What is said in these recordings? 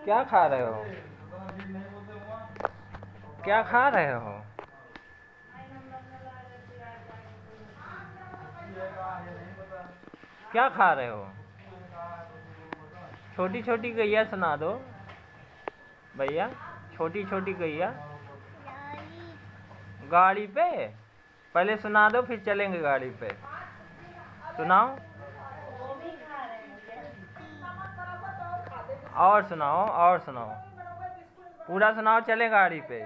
क्या खा रहे हो? क्या खा रहे हो? क्या खा रहे हो? छोटी छोटी गैया सुना दो भैया। छोटी छोटी गैया गाड़ी पे। पहले सुना दो फिर चलेंगे गाड़ी पे। सुनाओ और सुनाओ और सुनाओ। पूरा सुनाओ, चले गाड़ी पे।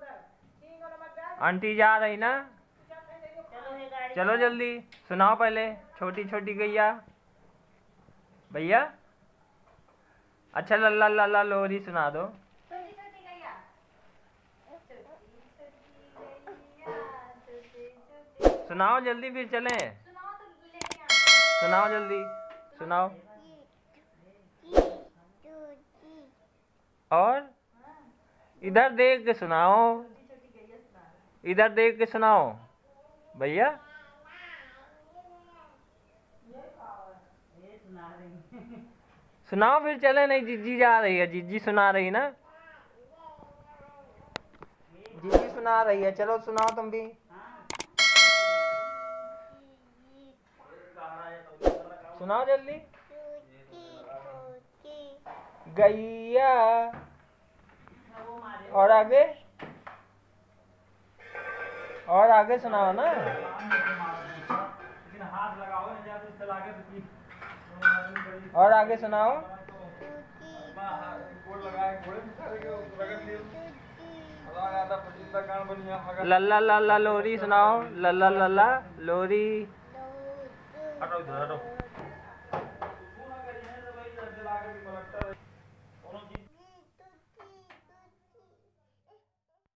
आंटी जा रही ना? चलो जल्दी सुनाओ पहले। छोटी छोटी गैया भैया। अच्छा लल्ला लल्ला लोरी सुना दो। सुनाओ जल्दी फिर चलें। सुनाओ जल्दी सुनाओ। और इधर देख के सुनाओ। इधर देख के सुनाओ भैया। सुनाओ फिर चले। नहीं जीजी जा रही है। जीजी सुना रही ना? जीजी सुना रही है। चलो सुनाओ तुम भी। सुनाओ जल्दी। गैया और आगे। और आगे सुनाओ ना। और आगे सुनाओ। लल्ला लल्ला लोरी सुनाओ। लल्ला लल्ला लोरी। हटो इधर हटो।